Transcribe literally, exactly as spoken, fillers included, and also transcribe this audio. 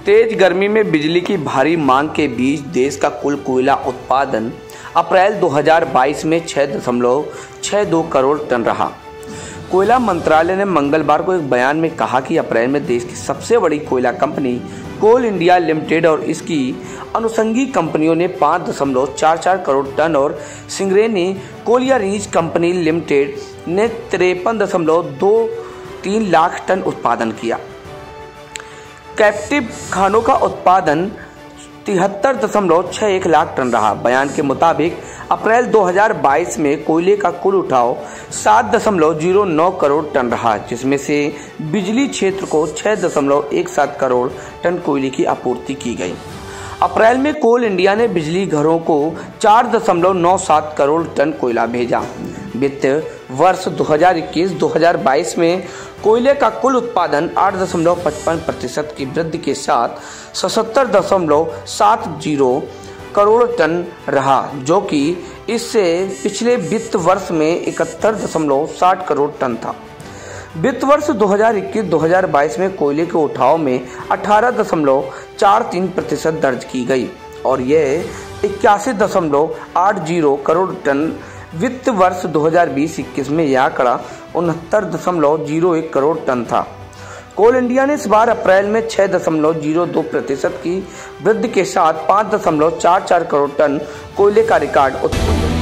तेज गर्मी में बिजली की भारी मांग के बीच देश का कुल कोयला उत्पादन अप्रैल दो हज़ार बाईस में छह दशमलव छह दो करोड़ टन रहा। कोयला मंत्रालय ने मंगलवार को एक बयान में कहा कि अप्रैल में देश की सबसे बड़ी कोयला कंपनी कोल इंडिया लिमिटेड और इसकी अनुषंगी कंपनियों ने पाँच दशमलव चार चार करोड़ टन और सिंगरेनी कोलियारीज कंपनी लिमिटेड ने तिरपन दशमलव दो तीन लाख टन उत्पादन किया। कैप्टिव खानों का उत्पादन तिहत्तर दशमलव छह एक लाख टन रहा। बयान के मुताबिक अप्रैल दो हज़ार बाईस में कोयले का कुल उठाव सात दशमलव शून्य नौ करोड़ टन रहा, जिसमें से बिजली क्षेत्र को छह दशमलव एक सात करोड़ टन कोयले की आपूर्ति की गई। अप्रैल में कोल इंडिया ने बिजली घरों को चार दशमलव नौ सात करोड़ टन कोयला भेजा। वित्त वर्ष दो हज़ार इक्कीस दो हज़ार बाईस में कोयले का कुल उत्पादन आठ दशमलव पचपन प्रतिशत की वृद्धि के साथ सतहत्तर दशमलव सात जीरो करोड़ टन रहा, जो कि इससे पिछले वित्त वर्ष में इकहत्तर दशमलव साठ करोड़ टन था। वित्त वर्ष दो हज़ार इक्कीस दो हज़ार बाईस में कोयले के उठाव में अठारह दशमलव चार तीन प्रतिशत दर्ज की गई और यह इक्यासी दशमलव आठ जीरो करोड़ टन वित्त वर्ष दो हज़ार बीस इक्कीस में यह आंकड़ा उनहत्तर दशमलव शून्य एक करोड़ टन था। कोल इंडिया ने इस बार अप्रैल में छह दशमलव शून्य दो प्रतिशत की वृद्धि के साथ पाँच दशमलव चार चार करोड़ टन कोयले का रिकॉर्ड उत्पन्न